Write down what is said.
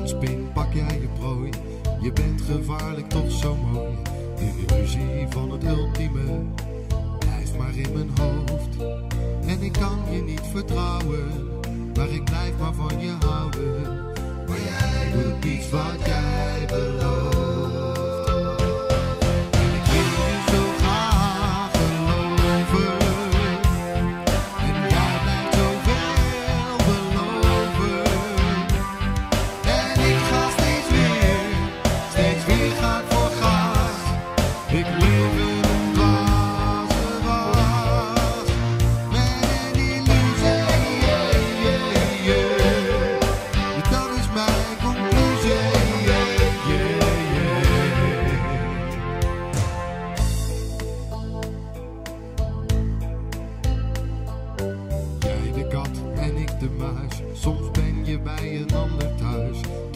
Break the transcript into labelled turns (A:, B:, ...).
A: spin pak jij je prooi. Je bent gevaarlijk toch zo mooi. De illusie van het ultieme blijft maar in mijn hoofd. En ik kan je niet vertrouwen, maar ik blijf maar van je houden. Maar jij doet niets wat jij belooft. En ik wil je zo graag geloven. En jij blijft zoveel beloven. En ik ga steeds weer gaan voor gas. Ik leef in een dwaze was. Met een illusie, dat is mijn conclusie. Jij de kat en ik de muis. Soms ben je bij een ander thuis.